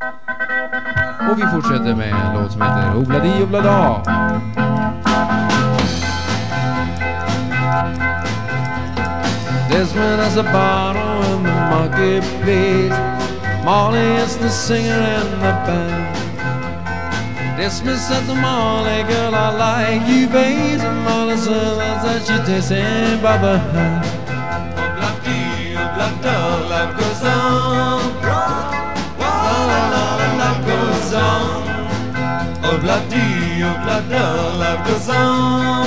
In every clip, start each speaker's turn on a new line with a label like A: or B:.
A: Och vi fortsätter med en låt som heter Obladi Oblada. Desmond has a bottle in the marketplace. Molly is the singer and the band. Desmond said to Molly, girl, I like you, babe. And Molly said that she takes him by the hand.
B: Obladi Oblada, life goes on. Life goes on. Obladi Oblada, life goes on.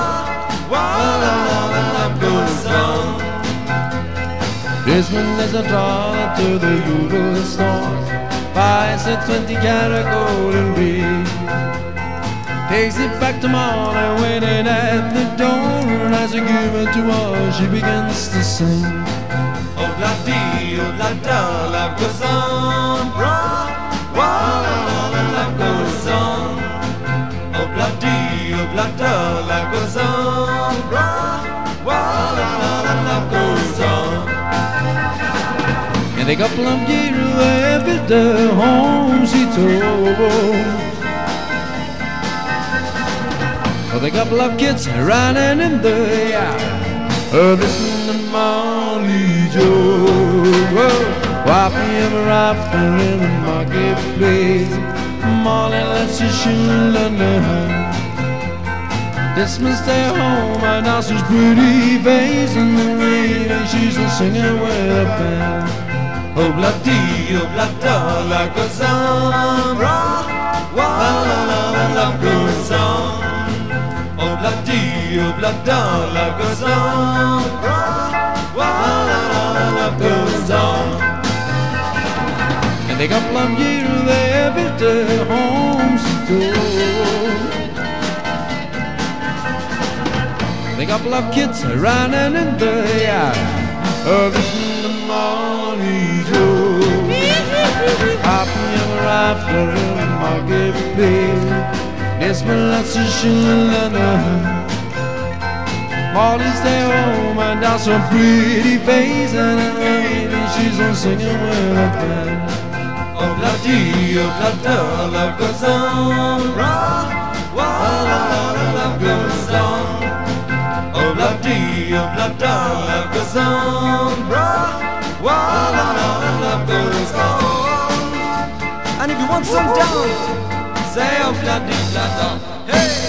B: Life goes on.
A: Desmond is a dollar to the usual store. Buys a 20-carat golden ring. Takes it back to Molly, waiting at the door. And as a given to her, she begins to sing.
B: Obladi Oblada, life goes on. Life goes on. Obladi Oblada, life goes on. Life goes on.
A: And a couple of years after the home she told. With a couple of kids running in the yard, listening to Molly Joe. Wiping him after in the marketplace. Molly lets you shoot under her. Desmond stay home and now she's pretty face in the rain, and she's a singing with a band.
B: Obladi Oblada, life goes on. Life goes on. Obladi Oblada, life goes on. Life goes on.
A: And a couple of years they built a home she told. A couple of kids running in the yard, listening to Molly Joe. Happy ever after in the marketplace. Desmond lets her shoot under her. Molly stay home and down some pretty face, and she's on singing with a band.
B: Obladi Oblada, life goes on. Life goes on. Obladi Oblada, life goes on. Life goes on. And if you want some down, say Obladi Oblada. Hey!